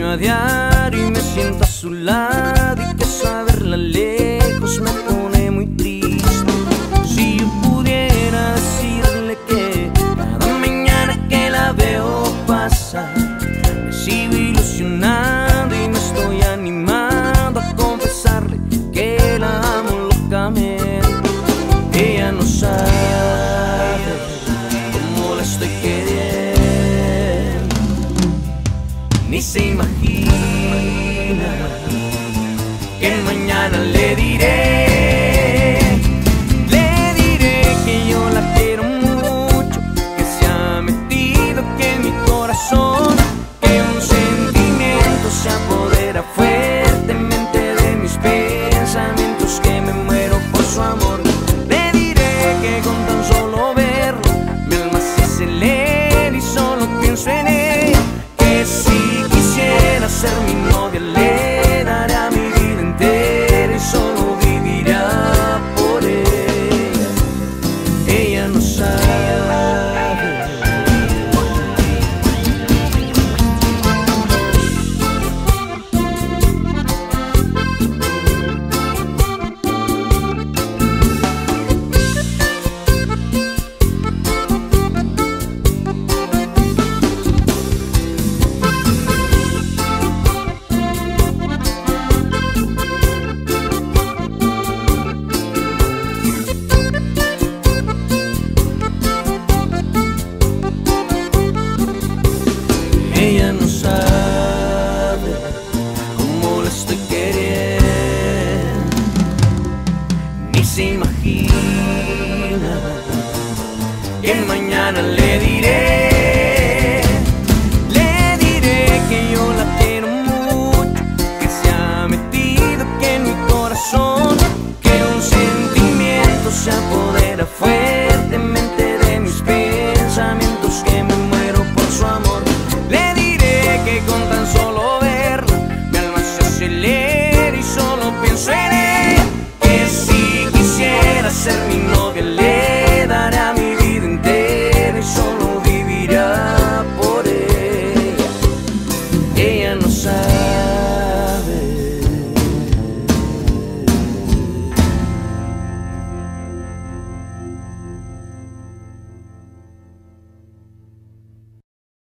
a diario y me siento a su lado, y que saberla lejos me pone muy triste. Si yo pudiera decirle que cada mañana que la veo pasar me sigo ilusionando y me estoy animando a confesarle que la amo locamente. Ella no sabe cómo la estoy queriendo, ni se imagina que mañana le diré que yo la quiero mucho, que se ha metido que en mi corazón, que un sentimiento se apodera fuertemente de mis pensamientos, que me muero por su amor. Le diré que con tan solo verlo mi alma se acelera y solo pienso en él, que si quisiera ser mi novia le daría mi vida entera y solo vivirá por ella. Ella no sabe. Ella no sabe cómo la estoy queriendo, ni se imagina que mañana le diré que yo la quiero mucho, que se ha metido que en mi corazón, que un sentimiento se apodera fuertemente de mis pensamientos, que me muero por su amor. Le diré que con tan solo verla mi alma se acelera y solo pienso en él, que si quisiera ser mi novia le daría mi vida entera y solo vivirá por ella. Ella no sabe.